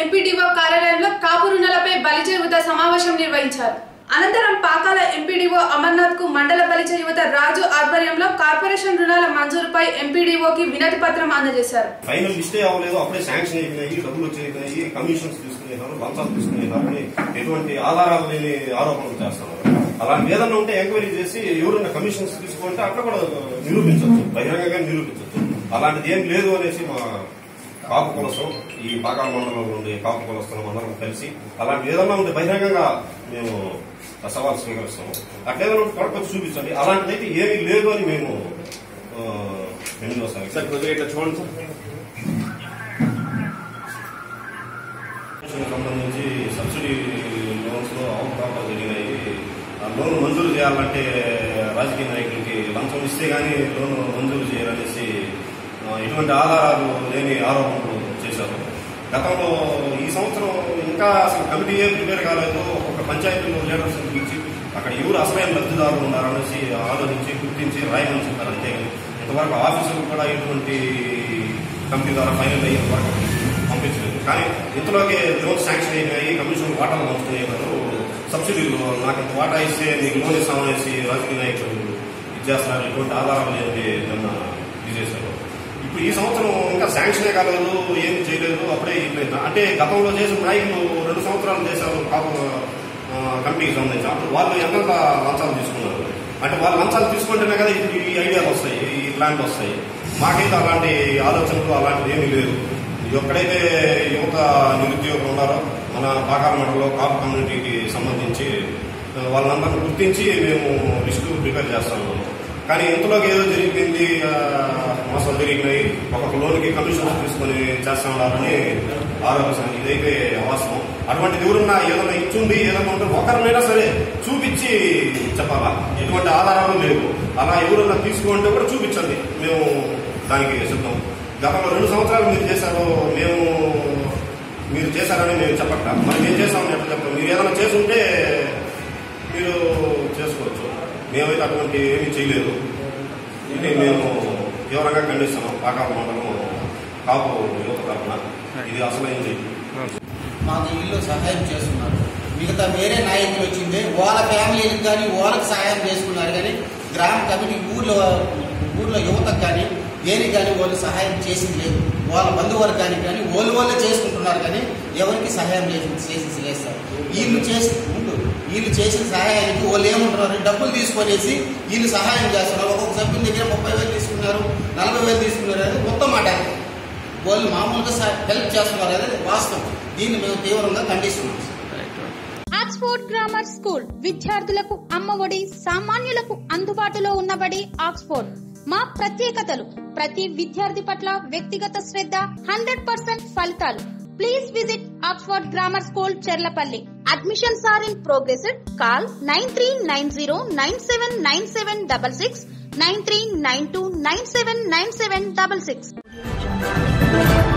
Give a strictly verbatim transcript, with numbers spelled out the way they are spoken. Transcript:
MPDO కార్యాలయంలో కాపు రుణాలపై బలిజ యువత సమావేశం నిర్వహించారు. అనంతరం పాకాల ఎంపీడీఓ అమర్నాథ్ కు మండల బలిజ యువత రాజు ఆధ్వర్యంలో కార్పొరేషన్ రుణాల మంజూరుపై ఎంపీడీఓకి వినతి పత్రం అందజేశారు. ఫైనల్ లిస్టే అవ్వలేదు, అప్పుడే శాంక్షన్ అయిపోయినాయి, డబ్బులు వచ్చేయినాయి, కమిషన్స్ తీసుకునేదారు, లంచాలు తీసుకునేదారని ఎటువంటి ఆధారాలు లేని ఆరోపణలు చేస్తున్నారు. అలాంటి ఏదన్నా ఉంటే ఎంక్వైరీ చేసి ఎవరైనా కమిషన్స్ తీసుకుంటే అట్లా కూడా నిరూపించవచ్చు, బహిరంగంగా నిరూపించవచ్చు. అలాంటిది ఏం లేదు అనేసి మా కాపు కులసం ఈ పాకాల మండలంలో ఉండే కాపు కులస్థలం అందరం కలిసి అలాంటి ఏదన్నా ఉంటే బహిరంగంగా మేము సవాల్ స్వీకరిస్తాము. అట్లేదన్నా ఉంటే కొడుకొచ్చి చూపించండి. అలాంటిదైతే ఏమీ లేదు అని మేము సార్ కొద్దిగా చూడండి సార్. సంబంధించి సబ్సిడీ లోన్స్ లో అవకాశాలు జరిగినాయి. ఆ లోన్ మంజూరు చేయాలంటే రాజకీయ నాయకులకి లంచం ఇస్తే గానీ లోన్ మంజూరు చేయాలనేసి ఎటువంటి ఆధారాలు లేని ఆరోపణలు చేశారు. గతంలో ఈ సంవత్సరం ఇంకా అసలు కమిటీయే ప్రిపేర్ కాలేదు. ఒక పంచాయతీలో లీడర్స్ పిలిచి అక్కడ ఎవరు అసలైన లబ్ధిదారులు ఉన్నారనేసి ఆలోచించి గుర్తించి రాయమని చెప్పారు. అంతే ఇంతవరకు ఆఫీసులు కూడా ఎటువంటి కమిటీ ద్వారా ఫైనల్ అయ్యే వరకు పంపించలేదు. కానీ ఇంతలోకి లోన్ శాంక్షన్ అయినాయి, కమిషన్ వాటాలు పంచుకునేవారు. సబ్సిడీలు నాకు ఇంత వాటా ఇస్తే నీకు లోన్ ఇస్తామనేసి రాజకీయ నాయకులు ఇచ్చేస్తున్నారు. ఎటువంటి ఆధారాలు లేని నిన్న ఇది చేశారు. ఇప్పుడు ఈ సంవత్సరం ఇంకా శాంక్షనే కాలేదు, ఏమి చేయలేదు, అప్పుడే అయిపోయింది. అంటే గతంలో చేసిన నాయకులు రెండు సంవత్సరాలు చేశారు కాపు కమిటీకి సంబంధించి. అప్పుడు వాళ్ళు ఎంత లంచాలు తీసుకున్నారు. అంటే వాళ్ళు లంచాలు తీసుకుంటేనే కదా ఇప్పుడు ఈ ఐడియాలు వస్తాయి, ఈ ప్లాన్లు వస్తాయి. మాకైతే అలాంటి ఆలోచనలు అలాంటిది ఏమీ లేదు. ఎక్కడైతే యువత నిరుద్యోగులు ఉన్నారో మన పాకాల మండలంలో కాపు కమ్యూనిటీకి సంబంధించి వాళ్ళందరినీ గుర్తించి మేము లిస్టు ప్రిపేర్ చేస్తాము. కానీ ఇంతలోకి ఏదో జరిగిపోయింది, మోసాలు జరిగినాయి, ఒక్కొక్క లోన్కి కమిషన్ తీసుకొని చేస్తా ఉన్నారని ఆరోపిస్తాను. ఇదైతే అవాస్తవం. అటువంటిది ఎవరున్నా ఏదైనా ఇచ్చుండి ఏదైనా ఉంటే ఒకరినైనా సరే చూపించి చెప్పాలా. ఎటువంటి ఆధారాలు లేవు. అలా ఎవరున్నా తీసుకుంటే కూడా చూపించండి, మేము దానికి సిద్ధం. గతంలో రెండు సంవత్సరాలు మీరు చేశారు, మేము మీరు చేశారని మేము చెప్పట్ట. మరి మేము చేస్తామని ఎట్లా చెప్తాం? మీరు ఏదైనా చేసుంటే మీరు చేసుకోవచ్చు. మేమైతే అటువంటి ఏమీ చేయలేదు. ఇది మేము తీవ్రంగా ఖండిస్తున్నాం. పాకాల మండలం కాపు యువత తరఫున ఇది అసలైంది. మాకు ఇల్లు సహాయం చేస్తున్నారు. మిగతా వేరే నాయకులు వచ్చింది వాళ్ళ ఫ్యామిలీలకు కానీ వాళ్ళకి సహాయం చేసుకున్నారు. కానీ గ్రామ కమిటీ ఊర్లో ఊర్లో యువతకు కానీ దేనికి కానీ వాళ్ళు సహాయం చేసింది లేదు. వాళ్ళ బంధువర్గానికి కానీ వాళ్ళు వాళ్ళే చేసుకుంటున్నారు. కానీ ఎవరికి సహాయం చేసి చేస్తారు. వీళ్ళు చేసి ఉండు వీళ్ళు చేసిన సహాయానికి వాళ్ళు ఏమంటున్నారు, డబ్బులు తీసుకొనేసి వీళ్ళు సహాయం చేస్తున్నారు. ఒక్కొక్క సభ్యుల దగ్గర ముప్పై వేలు తీసుకున్నారు, నలభై వేలు తీసుకున్నారు అనేది మొత్తం మాట. వాళ్ళు మామూలుగా హెల్ప్ చేస్తున్నారు అనేది వాస్తవం. దీన్ని మేము తీవ్రంగా ఖండిస్తున్నాం. ఆక్స్ఫోర్డ్ గ్రామర్ స్కూల్ విద్యార్థులకు అమ్మఒడి, సామాన్యులకు అందుబాటులో ఉన్నబడి ఆక్స్ఫోర్డ్. మా ప్రత్యేకతలు: ప్రతి విద్యార్థి పట్ల వ్యక్తిగత శ్రద్ధ, హండ్రెడ్ పర్సెంట్ ఫలితాలు. Please visit Oxford Grammar School, Cherlapalli. Admissions are in progress. Call nine three nine zero nine seven nine seven six six, nine three nine two nine seven nine seven six six.